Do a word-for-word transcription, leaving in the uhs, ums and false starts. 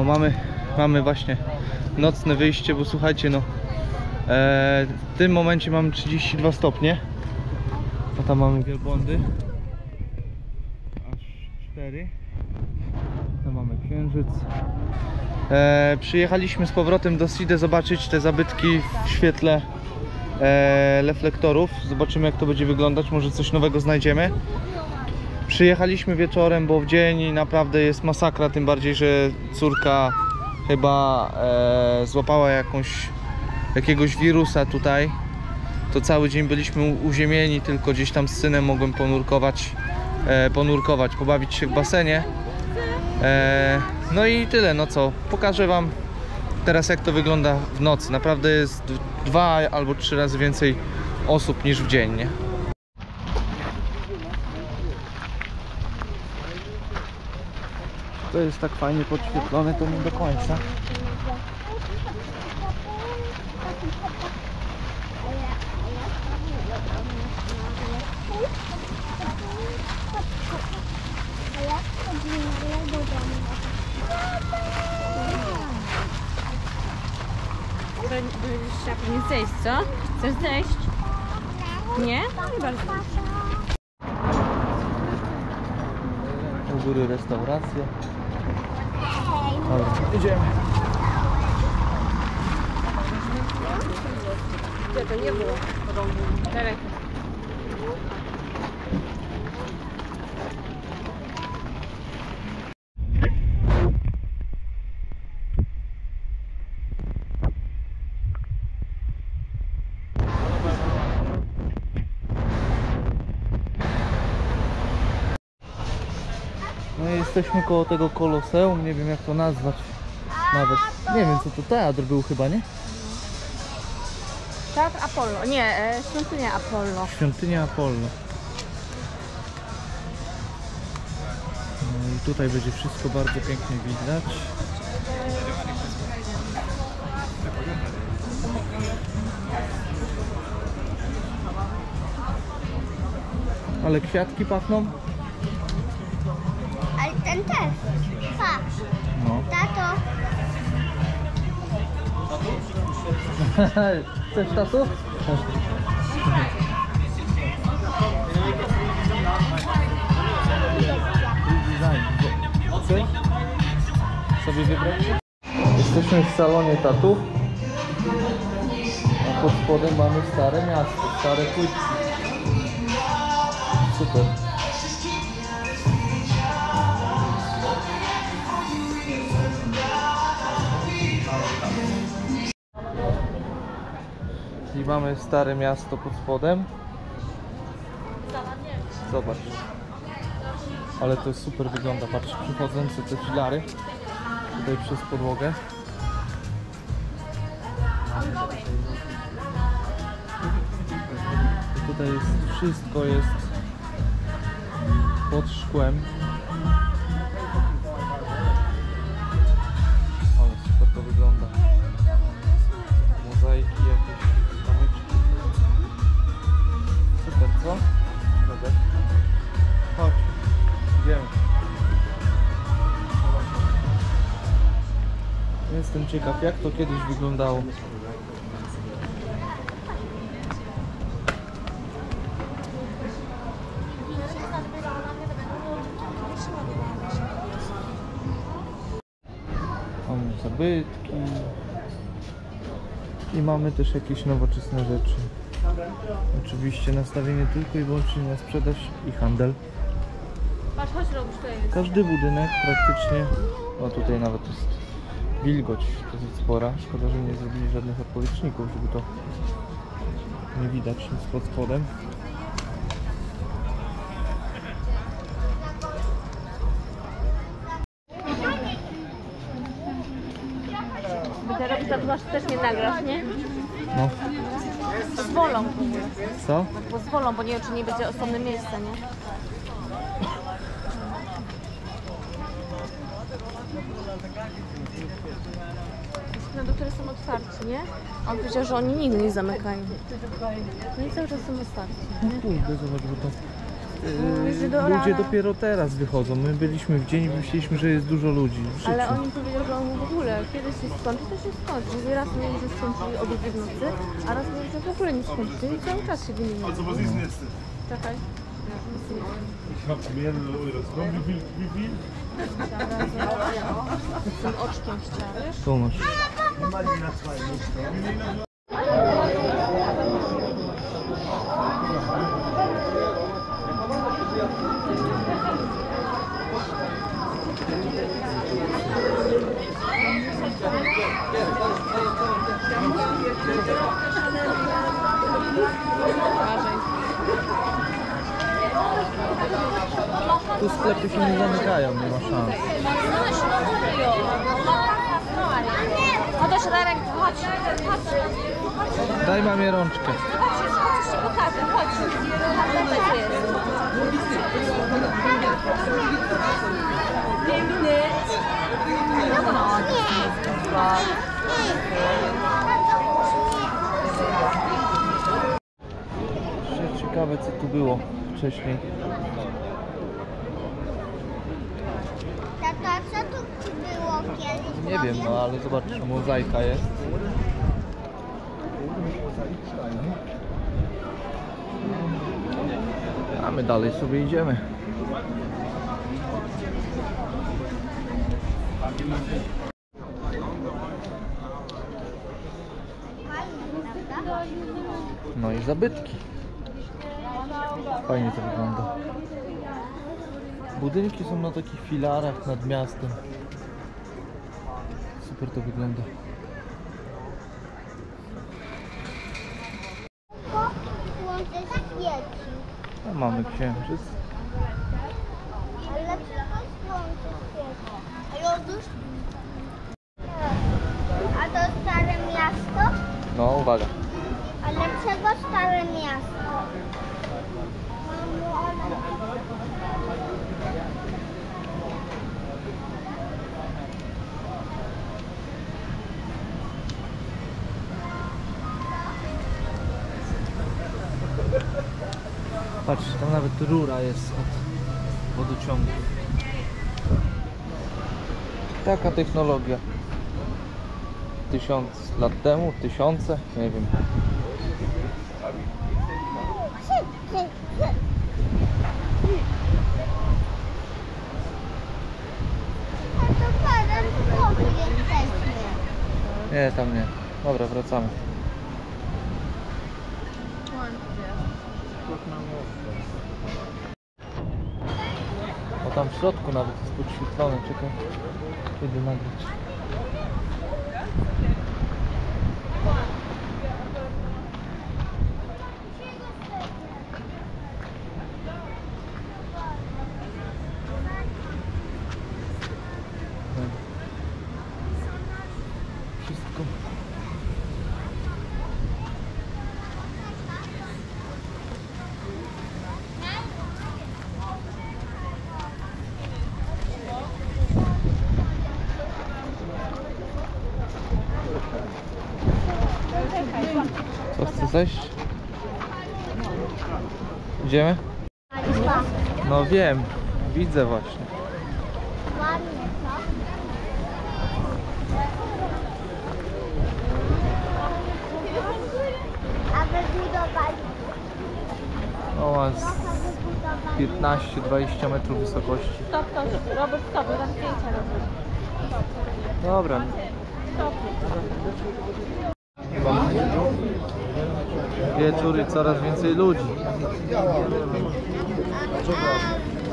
No mamy, mamy właśnie nocne wyjście, bo słuchajcie, no e, w tym momencie mamy trzydzieści dwa stopnie, a tam mamy wielbłądy, aż cztery, tam mamy księżyc. E, przyjechaliśmy z powrotem do Side zobaczyć te zabytki w świetle e, reflektorów. Zobaczymy, jak to będzie wyglądać, może coś nowego znajdziemy. Przyjechaliśmy wieczorem, bo w dzień naprawdę jest masakra, tym bardziej, że córka chyba e, złapała jakąś, jakiegoś wirusa tutaj. To cały dzień byliśmy uziemieni, tylko gdzieś tam z synem mogłem ponurkować, e, ponurkować, pobawić się w basenie. E, no i tyle, no co, pokażę wam teraz, jak to wygląda w nocy. Naprawdę jest dwa albo trzy razy więcej osób niż w dzień, nie? To jest tak fajnie podświetlone, to nie do końca. Trzeba pewnie zejść, co? Chcesz zejść? Nie? Nie bardzo. U góry restauracja. Dobra, idziemy. Gdzie to nie było? Daleko. No i jesteśmy koło tego koloseum, nie wiem, jak to nazwać nawet. Nie wiem, co to teatr był chyba, nie? Teatr Apollo, nie, e, świątynia Apollo. Świątynia Apollo. No i tutaj będzie wszystko bardzo pięknie widać. Ale kwiatki pachną? Ale ten też. Patrz. No. Tato. Chcesz tatu? Chcesz sobie wybrać? Jesteśmy w salonie tatu. A pod spodem mamy stare miasto, stare płytki. Super. I mamy stare miasto pod spodem. Zobacz. Ale to super wygląda, patrz, przychodzące te filary tutaj przez podłogę. I tutaj jest, wszystko jest pod szkłem. Ale super to wygląda. Mozaiki jakieś, kamyczki. Super, co? Dobra. Chodź, idziemy. Jestem ciekaw, jak to kiedyś wyglądało. Mamy zabytki i mamy też jakieś nowoczesne rzeczy. Oczywiście nastawienie tylko i wyłącznie na sprzedaż i handel. Patrz, chodź, robisz to jest. Każdy budynek praktycznie, no tutaj nawet jest wilgoć dosyć spora. Szkoda, że nie zrobili żadnych odpowietrzników, żeby to nie widać nic pod spodem. By te robić tatuaż też nie nagrasz, nie? No, Pozwolą. co? Pozwolą, bo nie wiem, czy nie będzie osobne miejsce, nie? No, do które są otwarci, nie? On powiedział, że oni nigdy nie zamykają. No i cały czas są otwarci. No kurde, zobacz, bo to yy, do ludzie rana. dopiero teraz wychodzą. My byliśmy w dzień i myśleliśmy, że jest dużo ludzi w życiu. Ale oni powiedzieli, że on w ogóle kiedyś się skończy, to się skończy. Mówi, raz mieli, że skończyli o drugiej w nocy, a raz mieli, że w ogóle nie skończyli i cały czas się wymieniali. Also was ist denn jetzt? Czekaj. Ich habe mehrere Euros. Komm, wie viel? Wie viel? Z tym oczkiem chciałeś? Tu masz. Uważaj. Tu sklepy się nie zamykają, nie ma szans. No to się da rękę, chodź, chodź. Daj mamie rączkę. Chodź, chodź, ci pokażę, chodź. Tam też jest. Jeszcze ciekawe co tu było wcześniej. Tata, co tu było kiedyś? Nie wiem, no ale zobacz, mozaika jest. A my dalej sobie idziemy. No i zabytki. Fajnie to wygląda. Budynki są na takich filarach nad miastem. Super to wygląda. Słońce świeci. A mamy księżyc. Ale dlaczego słońce świeci? A lodusz? A to stare miasto? No uwaga. A dlaczego stare miasto? Mamo, ale... Patrz, tam nawet rura jest od wodociągu. Taka technologia. Tysiąc lat temu, tysiące, nie wiem. A to padam w głowie jesteśmy. Nie, tam nie. Dobra, wracamy. O, tam w środku nawet jest podświetlone. Czekaj, kiedy nagrać. Wszystko. Co, chcesz zejść? Idziemy? No wiem, widzę właśnie. Ładnie, co? A wybudowali? O, ma z Trochę wybudowali. piętnaście dwadzieścia metrów wysokości. Stop, to Robert, stop, tam zdjęcia robię. Dobra. Wieczór i coraz więcej ludzi. A